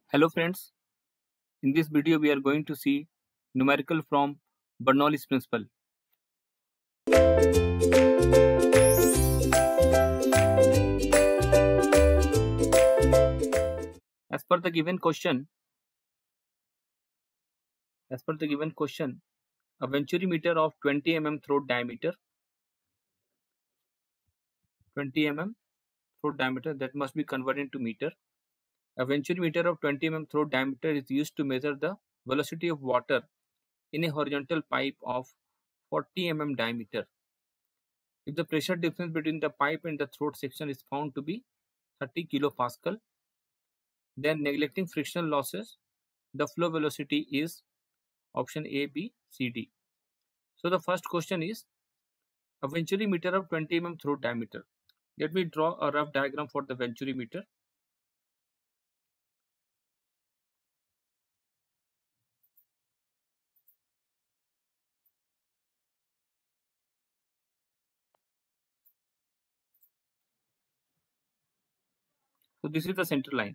Hello friends, in this video we are going to see numerical from Bernoulli's principle. As per the given question, a venturi meter of 20 mm throat diameter, that must be converted into meter. A venturi meter of 20 mm throat diameter is used to measure the velocity of water in a horizontal pipe of 40 mm diameter. If the pressure difference between the pipe and the throat section is found to be 30 kilopascal, then neglecting frictional losses, the flow velocity is option A, B, C, D. So the first question is a venturi meter of 20 mm throat diameter. Let me draw a rough diagram for the venturi meter. So this is the center line.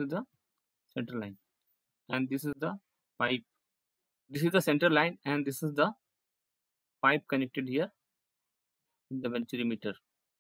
And this is the pipe. This is the center line and this is the pipe connected here in the venturi meter.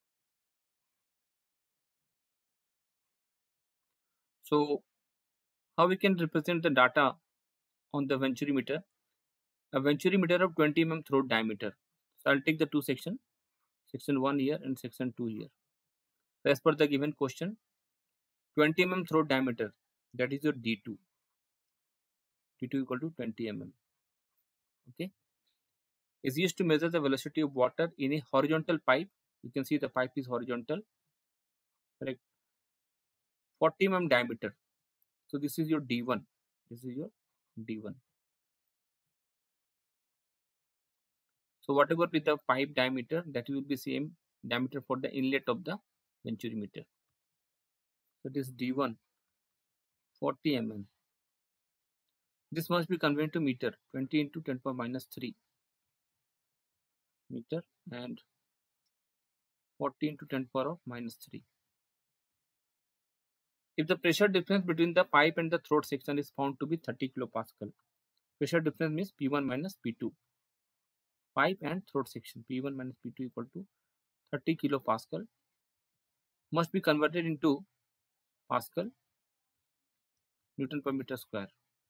So how we can represent the data on the venturi meter? A venturi meter of 20 mm throat diameter. So I'll take the two sections, section 1 here and section 2 here. So as per the given question, 20 mm throat diameter, that is your D2. D2 equal to 20 mm. Okay, is used to measure the velocity of water in a horizontal pipe. You can see the pipe is horizontal, correct? 40 mm diameter. So this is your D1. So whatever with the pipe diameter, that will be same diameter for the inlet of the venturi meter. So this D1, 40 mm. This must be converted to meter. 20 into 10 power minus 3 meter and 40 into 10 power of minus 3. If the pressure difference between the pipe and the throat section is found to be 30 kilopascal, pressure difference means P1 minus P2. Pipe and throat section, P1 minus P2 equal to 30 kilopascal, must be converted into Pascal, Newton per meter square.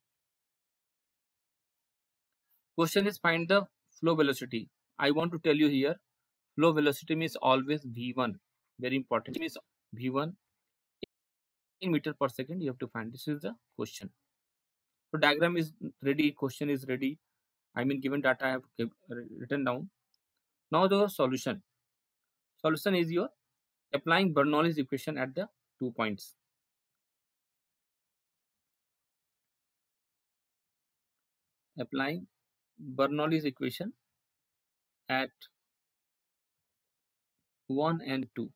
Question is find the flow velocity. I want to tell you here, flow velocity means always V1. Very important. It means V1 in meter per second. You have to find. This is the question. So diagram is ready. Question is ready. I mean given data I have written down. Now the solution. Solution is your applying Bernoulli's equation at the 2 points. Applying Bernoulli's equation at 1 and 2.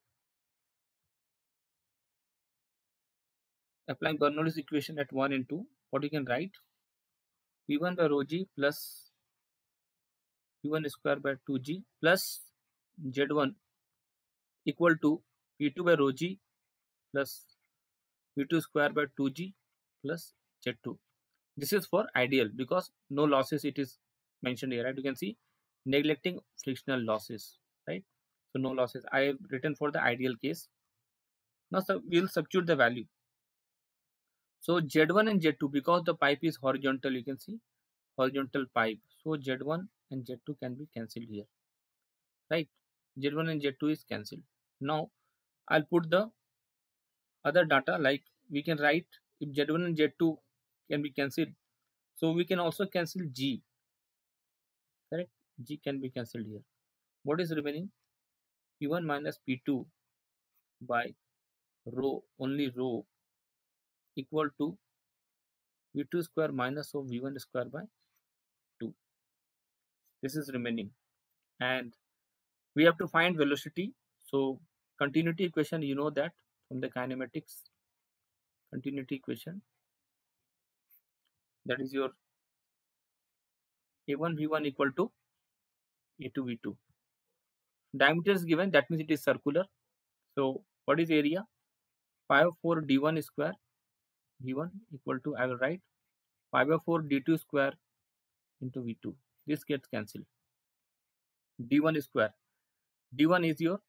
Applying Bernoulli's equation at 1 and 2, what you can write? P1 by rho g plus P1 square by 2g plus Z1 equal to P2 by rho g plus P2 square by 2g plus Z2. This is for ideal because no losses it is mentioned here, right? You can see neglecting frictional losses, right? So no losses. I have written for the ideal case. Now we will substitute the value. So Z1 and Z2, because the pipe is horizontal, you can see horizontal pipe. So Z1 and Z2 can be cancelled here, right? Z1 and Z2 is cancelled. Now I'll put the other data, like we can write if Z1 and Z2 can be cancelled. So we can also cancel G, correct? G can be cancelled here. What is remaining? P1 minus P2 by rho, only rho, equal to V2 square minus of V1 square by 2. This is remaining. And we have to find velocity. So continuity equation, you know that from the kinematics. Continuity equation, that is your A1 V1 equal to A2 V2. Diameter is given, that means it is circular. So what is area? Pi of 4 D1 square V1 equal to, I will write pi by 4 d2 square into V2. This gets cancelled. D1 square. D1 is your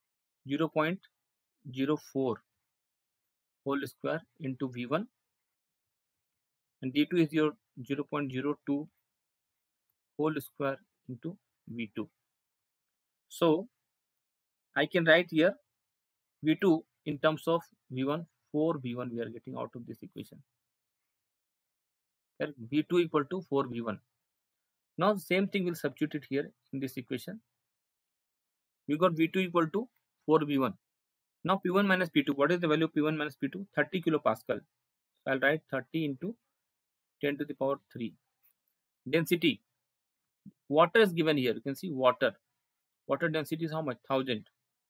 0.04 whole square into V1, and D2 is your 0.02 whole square into V2. So I can write here V2 in terms of V1, 4 V1 we are getting out of this equation. V2 equal to 4 V1. Now same thing will substitute here in this equation. We got V2 equal to 4 V1. Now P1 minus P2. What is the value of P1 minus P2? 30 kilopascal. So I'll write 30 into 10 to the power 3. Density. Water is given here. You can see water. Water density is how much? 1000.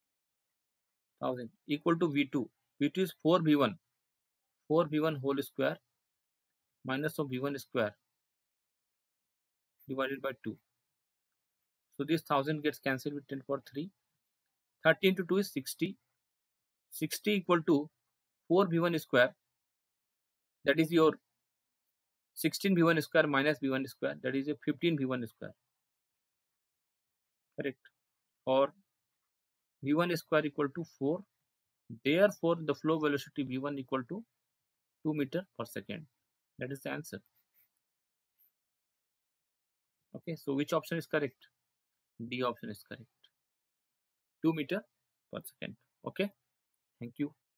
Equal to V2. V2 is 4 V1. 4 V1 whole square minus of V1 square divided by 2. So this 1000 gets cancelled with 10 power 3. 30 into 2 is 60. 60 equal to 4 V1 square. That is your 16 V1 square minus V1 square. That is a 15 V1 square. Correct. Or V1 square equal to 4. Therefore, the flow velocity V1 equal to 2 meter per second. That is the answer. Okay, so which option is correct? D option is correct. 2 meter per second. Okay, thank you.